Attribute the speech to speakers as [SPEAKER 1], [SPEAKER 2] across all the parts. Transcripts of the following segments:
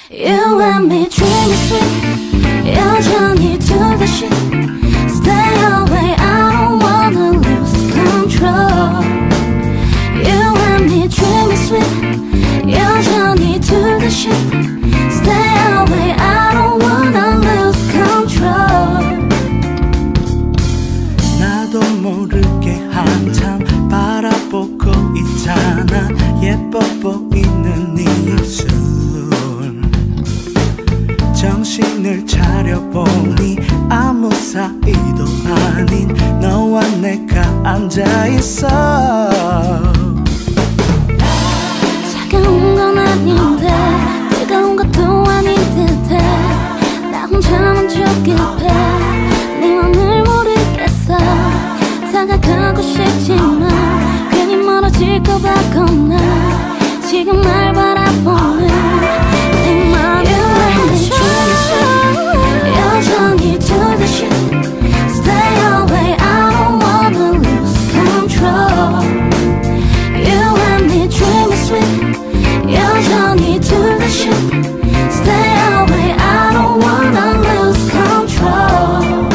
[SPEAKER 1] You and me dreaming sweet 여전히 둘다시 Stay away I don't wanna lose control You and me dreaming sweet 여전히 둘다시 Stay away I don't wanna lose control
[SPEAKER 2] 나도 모르게 한참 바라보고 있잖아 예뻐 보이는 네 입술 정신을 차려보니 아무 사이도 아닌 너와 내가 앉아있어
[SPEAKER 1] 차가운 건 아닌데 뜨거운 것도 아닌 듯해 나 혼자만 조급해 네 맘을 모르겠어 다가가고 싶지만 괜히 멀어질까봐 겁나 지금 날 바라보는 내 맘을 여전히 둘다시 Stay away I don't wanna lose control You and me dreaming sweet 여전히 둘다시 Stay away I don't wanna lose control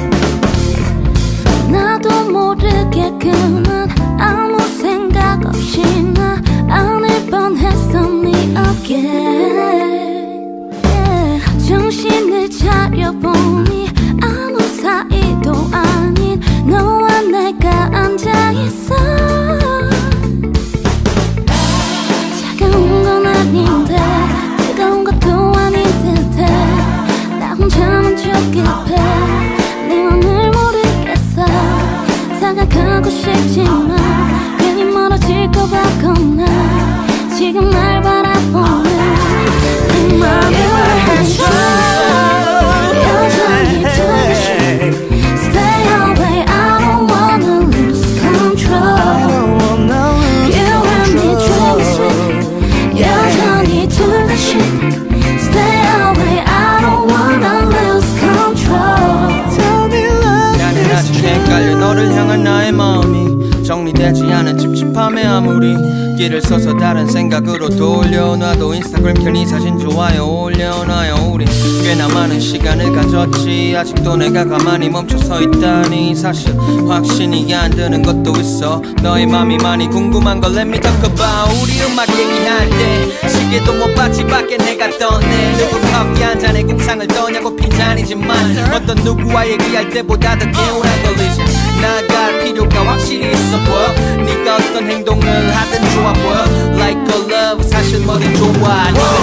[SPEAKER 1] 나도 모르게 그만 아무 생각 없이 나 안을 뻔했어 네 어깨 정신을 차려보니 아무 사이도 아닌 너와 내가 앉아있어 차가운 건 아닌데 뜨거운 것도 아닌 듯해 나 혼자만 조급해 네 맘을 모르겠어 다가가고 싶지만 괜히 멀어질까봐 겁나 지금 날 바라보는 내 맘을 여전히 둘다시 Stay away I don't wanna lose control You and me dreaming sweet 여전히 둘다시 Stay away I don't wanna lose control
[SPEAKER 3] 나는 아직 헷갈려 너를 향한 나의 마음이 정리되지 않은 찝찝함에 아무리 길을 서서 다른 생각으로 돌려놔도 인스타그램 켜니 사진 좋아요 올려놔요 우리 꽤나 많은 시간을 가졌지 아직도 내가 가만히 멈춰서 있다니 사실 확신이 안 드는 것도 있어 너의 맘이 많이 궁금한 걸 Let me talk about 우리 음악 얘기할 때 시계도 못 봤지 밖에 내가 떠네 누구 커피 한 잔에 공상을 떠냐고 빈잔이지만 어떤 누구와 얘기할 때보다 더 개운한 걸리지 나갈 필요가 확실히 있어 보여 네가 어떤 행동을 하든 좋아 보여 Like a love 사실 뭐든 좋아